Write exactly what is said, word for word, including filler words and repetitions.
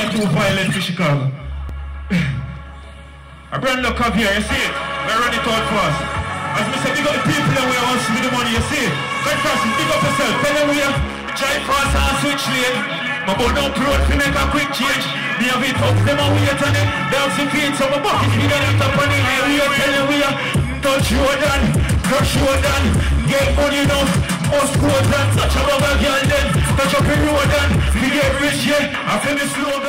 are too violent for Chicago. I brand look up here, you see it? We run it out fast. As me say, big up the people that we want to with the money, you see it? Red Francis, big up yourself. Tell them we are drive fast and switch lane. My boy don't road to make a quick change. Me have it up, them and wait on it. Down the feet, so my bucket feet on it up on the area. Tell them we are touch Jordan, crush Jordan. Get money now, must go down. Touch a rubber girl then, touch up the road then. We get rich, yeah, I feel the slogan.